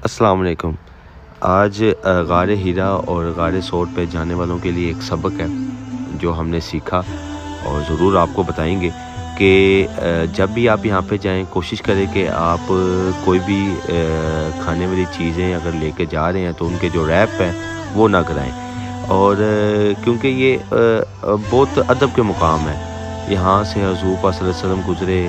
अस्सलाम वालेकुम। आज गारे हीरा और गारे सोट पे जाने वालों के लिए एक सबक है जो हमने सीखा और ज़रूर आपको बताएंगे कि जब भी आप यहाँ पे जाएं कोशिश करें कि आप कोई भी खाने वाली चीज़ें अगर लेके जा रहे हैं तो उनके जो रैप हैं वो ना कराएं। और क्योंकि ये बहुत अदब के मुकाम है। यहाँ से हुज़ूर पाक सल्लल्लाहु अलैहि वसल्लम गुज़रे,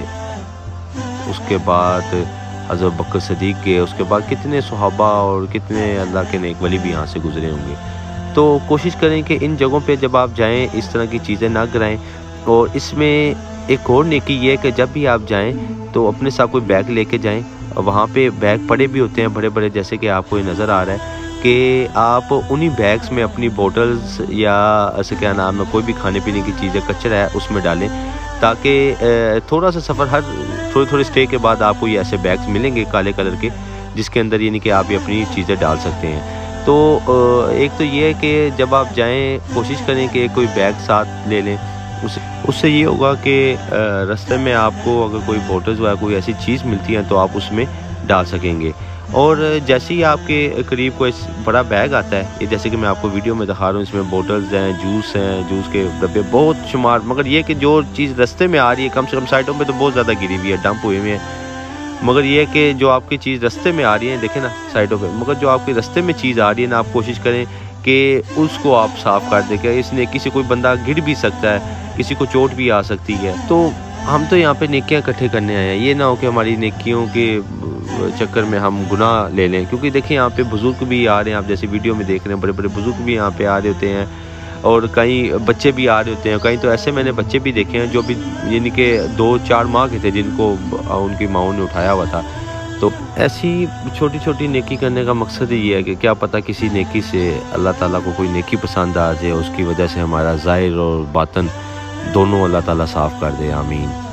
उसके बाद हज़रत बकर सदीक़ के, उसके बाद कितने सहाबा और कितने अल्लाह के नेक वली भी यहाँ से गुज़रे होंगे। तो कोशिश करें कि इन जगहों पे जब आप जाएं इस तरह की चीज़ें ना कराएं। और इसमें एक और नेकी ये है कि जब भी आप जाएं तो अपने साथ कोई बैग लेके जाएं। वहाँ पे बैग पड़े भी होते हैं बड़े बड़े, जैसे कि आपको ये नज़र आ रहा है कि आप उन्हीं बैग्स में अपनी बोटल्स या ऐसे क्या नाम है कोई भी खाने पीने की चीज़ें कचरा है उसमें डालें, ताकि थोड़ा सा सफ़र हर थोड़े स्टे के बाद आपको ये ऐसे बैग्स मिलेंगे काले कलर के, जिसके अंदर यानी कि आप ये अपनी चीज़ें डाल सकते हैं। तो एक तो ये है कि जब आप जाएं कोशिश करें कि कोई बैग साथ ले लें। उससे ये होगा कि रास्ते में आपको अगर कोई बोटल्स या कोई ऐसी चीज़ मिलती है तो आप उसमें डाल सकेंगे। और जैसे ही आपके करीब कोई बड़ा बैग आता है, ये जैसे कि मैं आपको वीडियो में दिखा रहा हूँ, इसमें बोटल्स हैं, जूस के डब्बे बहुत शुमार, मगर ये कि जो चीज़ रास्ते में आ रही है कम से कम साइडों पे तो बहुत ज़्यादा गिरी हुई है, डंप हुए हुए हैं। मगर ये कि जो आपकी चीज़ रास्ते में आ रही है देखें ना साइडों पे, मगर जो आपके रास्ते में चीज़ आ रही है ना, आप कोशिश करें कि उसको आप साफ़ कर दें। इसने किसी कोई बंदा गिर भी सकता है, किसी को चोट भी आ सकती है। तो हम तो यहाँ पे नेकियां इकट्ठे करने आए हैं, ये ना हो कि हमारी नेकियों के चक्कर में हम गुनाह ले लें। क्योंकि देखिए यहाँ पे बुज़ुर्ग भी आ रहे हैं, आप जैसे वीडियो में देख रहे हैं, बड़े बड़े बुज़ुर्ग भी यहाँ पे आ रहे होते हैं और कई बच्चे भी आ रहे होते हैं। कई तो ऐसे मैंने बच्चे भी देखे हैं जो भी यानी कि 2-4 माह के थे, जिनको उनकी माँओं ने उठाया हुआ था। तो ऐसी छोटी छोटी नेकी करने का मकसद ही ये है कि क्या पता किसी नेकी से अल्लाह ताला को कोई नेकी पसंद आ जाए, उसकी वजह से हमारा ज़ाहिर और बातन दोनों अल्लाह ताला साफ़ कर दे। आमीन।